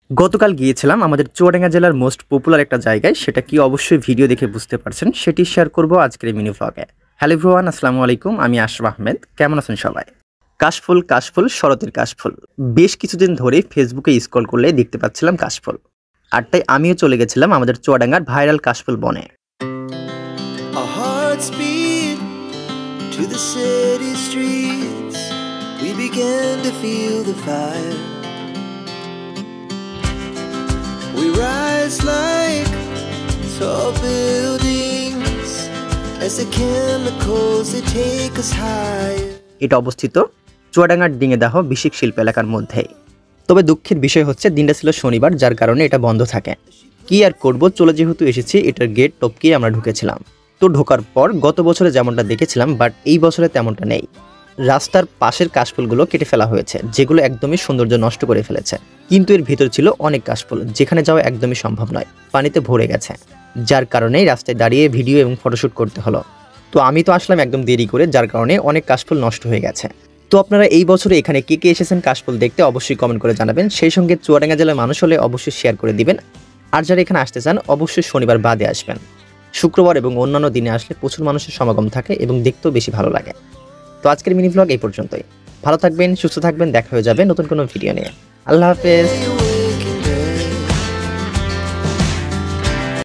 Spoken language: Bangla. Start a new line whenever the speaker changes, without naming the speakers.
গতকাল গিয়েছিলাম আমাদের চুয়াডাঙ্গা জেলার মোস্ট পপুলার একটা জায়গায়, সেটা কি অবশ্যই ভিডিও দেখে বুঝতে পারছেন, সেটি শেয়ার করব আজকের এই মিনি ভ্লগে। হ্যালো এভরিওয়ান, আসসালামু আলাইকুম, আমি আশরাফ আহমেদ। কেমন আছেন সবাই? কাশফুল কাশফুল শরতের কাশফুল, বেশ কিছুদিন ধরে ফেসবুকে স্ক্রল করলে দেখতে পাচ্ছিলাম কাশফুল, আর তাই আমিও চলে গেছিলাম আমাদের চুয়াডাঙ্গার ভাইরাল কাশফুল বনে।
We rise like tall buildings as the chemicals they take us higher.
এটা অবস্থিত চুয়াডাঙ্গার ডিঙেদাহ বিশিক শিল্প এলাকার মধ্যে। তবে দুঃখের বিষয় হচ্ছে দিনটা ছিল শনিবার, যার কারণে এটা বন্ধ থাকে। কি আর করব, চলে যেহেতু এসেছি, এটার গেট টপকিয়ে আমরা ঢুকেছিলাম। তো ঢোকার পর গত বছরে যেমনটা দেখেছিলাম, বাট এই বছরে তেমনটা নেই। রাস্তার পাশের কাশফুলগুলো কেটে ফেলা হয়েছে, যেগুলো একদমই সৌন্দর্য নষ্ট করে ফেলেছে। কিন্তু এর ভিতর ছিল অনেক কাশফুল, যেখানে যাওয়া একদমই সম্ভব নয়, পানিতে ভরে গেছে, যার কারণেই রাস্তায় দাঁড়িয়ে ভিডিও এবং ফটোশ্যুট করতে হলো। তো আমি তো আসলাম একদম দেরি করে, যার কারণে অনেক কাশফুল নষ্ট হয়ে গেছে। তো আপনারা এই বছরে এখানে কে কে এসেছেন কাশফুল দেখতে অবশ্যই কমেন্ট করে জানাবেন। সেই সঙ্গে চুয়াডাঙ্গা জেলার মানুষ হলে অবশ্যই শেয়ার করে দিবেন। আর যারা এখানে আসতে চান অবশ্যই শনিবার বাদে আসবেন। শুক্রবার এবং অন্যান্য দিনে আসলে প্রচুর মানুষের সমাগম থাকে এবং দেখতেও বেশি ভালো লাগে। তো আজকের মিনি ভ্লগ এই পর্যন্তই। ভালো থাকবেন, সুস্থ থাকবেন, দেখা হয়ে যাবে নতুন কোনো ভিডিও নিয়ে। আল্লাহ হাফেজ।